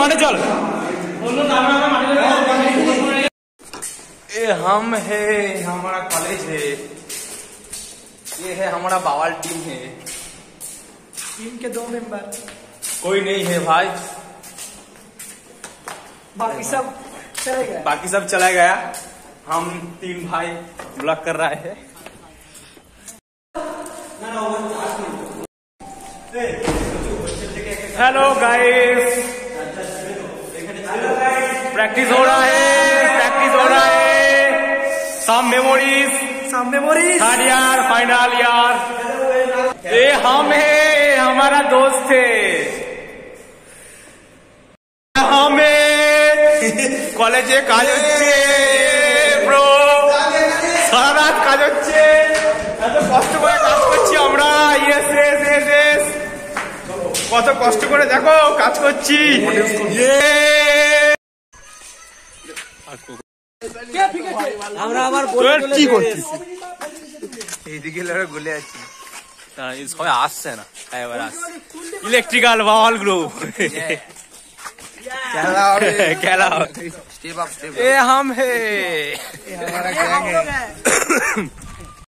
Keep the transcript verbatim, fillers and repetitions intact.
माने चल ए हम है हमारा कॉलेज है, ये है हमारा बावल टीम है। टीम के दो मेंबर कोई नहीं है भाई, बाकी सब चले गए। बाकी सब चला गया। हम तीन भाई ब्लॉक कर रहे हैं। हेलो गाइस, प्रैक्टिस हो रहा है, प्रैक्टिस हो रहा है। Some memories, some memories, third year final year. ये हम है, हमारा दोस्त है। हमें कॉलेजे काज হচ্ছে ব্রো, সারা রাত কাজ হচ্ছে, এত কষ্ট করে কাজ করছি আমরা। ইয়েস ইয়েস ইয়েস ইয়েস, কত কষ্ট করে দেখো কাজ করছি। আমরা আবার কি করছিস এইদিকে লড়ে গলে আছি। সবাই আসছে না, এবার আসছে। ইলেকট্রিক্যাল বাওয়াল গ্রুপ খেলা স্টেপ আপ স্টেপ। এ हम है, ये हमारा गैंग है।